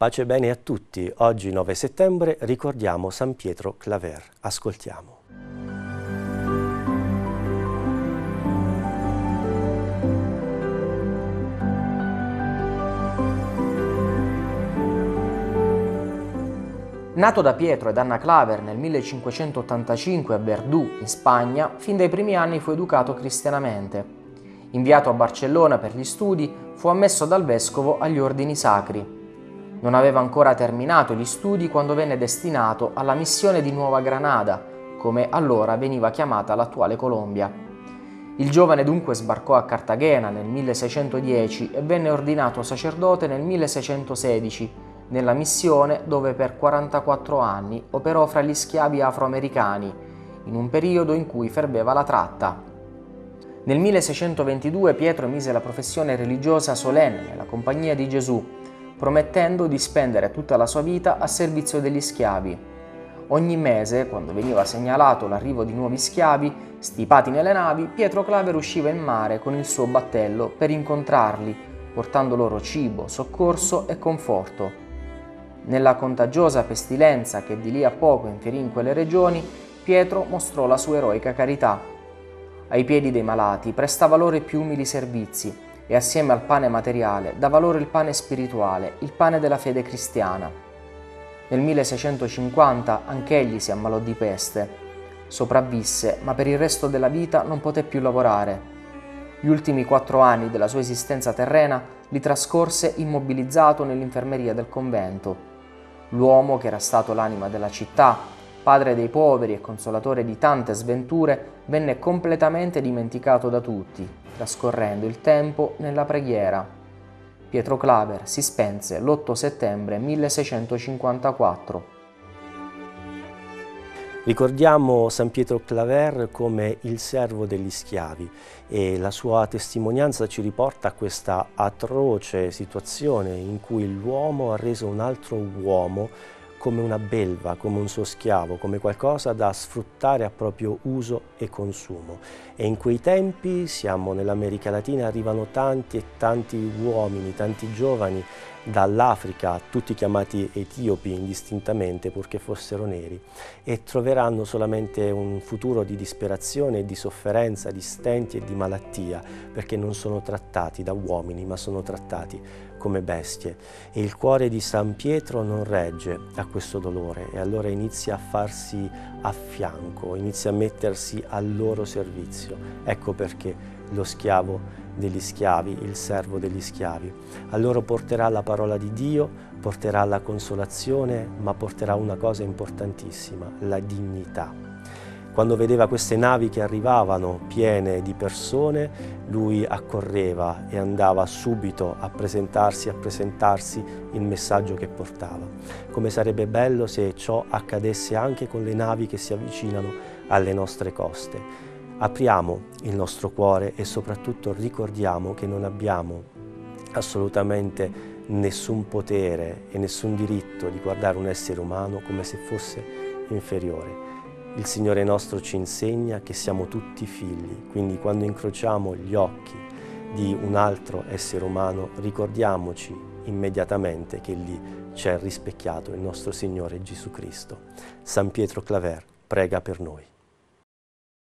Pace e bene a tutti. Oggi 9 settembre ricordiamo San Pietro Claver. Ascoltiamo. Nato da Pietro ed Anna Claver nel 1585 a Verdú, in Spagna, fin dai primi anni fu educato cristianamente. Inviato a Barcellona per gli studi, fu ammesso dal vescovo agli ordini sacri. Non aveva ancora terminato gli studi quando venne destinato alla missione di Nuova Granada, come allora veniva chiamata l'attuale Colombia. Il giovane dunque sbarcò a Cartagena nel 1610 e venne ordinato sacerdote nel 1616, nella missione dove per 44 anni operò fra gli schiavi afroamericani, in un periodo in cui ferveva la tratta. Nel 1622 Pietro mise la professione religiosa solenne nella Compagnia di Gesù, promettendo di spendere tutta la sua vita a servizio degli schiavi. Ogni mese, quando veniva segnalato l'arrivo di nuovi schiavi, stipati nelle navi, Pietro Claver usciva in mare con il suo battello per incontrarli, portando loro cibo, soccorso e conforto. Nella contagiosa pestilenza che di lì a poco infierì in quelle regioni, Pietro mostrò la sua eroica carità. Ai piedi dei malati prestava loro i più umili servizi e assieme al pane materiale dava loro il pane spirituale, il pane della fede cristiana. Nel 1650 anch'egli si ammalò di peste. Sopravvisse, ma per il resto della vita non poté più lavorare. Gli ultimi 4 anni della sua esistenza terrena li trascorse immobilizzato nell'infermeria del convento. L'uomo, che era stato l'anima della città, padre dei poveri e consolatore di tante sventure, venne completamente dimenticato da tutti, trascorrendo il tempo nella preghiera. Pietro Claver si spense l'8 settembre 1654. Ricordiamo San Pietro Claver come il servo degli schiavi e la sua testimonianza ci riporta a questa atroce situazione in cui l'uomo ha reso un altro uomo come una belva, come un suo schiavo, come qualcosa da sfruttare a proprio uso e consumo. E in quei tempi, siamo nell'America Latina, arrivano tanti e tanti uomini, tanti giovani dall'Africa, tutti chiamati etiopi indistintamente purché fossero neri, e troveranno solamente un futuro di disperazione, di sofferenza, di stenti e di malattia, perché non sono trattati da uomini, ma sono trattati come bestie. E il cuore di San Pietro non regge a questo dolore e allora inizia a farsi a fianco, inizia a mettersi al loro servizio. Ecco perché lo schiavo degli schiavi, il servo degli schiavi. A loro porterà la parola di Dio, porterà la consolazione, ma porterà una cosa importantissima, la dignità. Quando vedeva queste navi che arrivavano piene di persone, lui accorreva e andava subito a presentarsi il messaggio che portava. Come sarebbe bello se ciò accadesse anche con le navi che si avvicinano alle nostre coste. Apriamo il nostro cuore e soprattutto ricordiamo che non abbiamo assolutamente nessun potere e nessun diritto di guardare un essere umano come se fosse inferiore. Il Signore nostro ci insegna che siamo tutti figli, quindi quando incrociamo gli occhi di un altro essere umano ricordiamoci immediatamente che lì c'è rispecchiato il nostro Signore Gesù Cristo. San Pietro Claver prega per noi.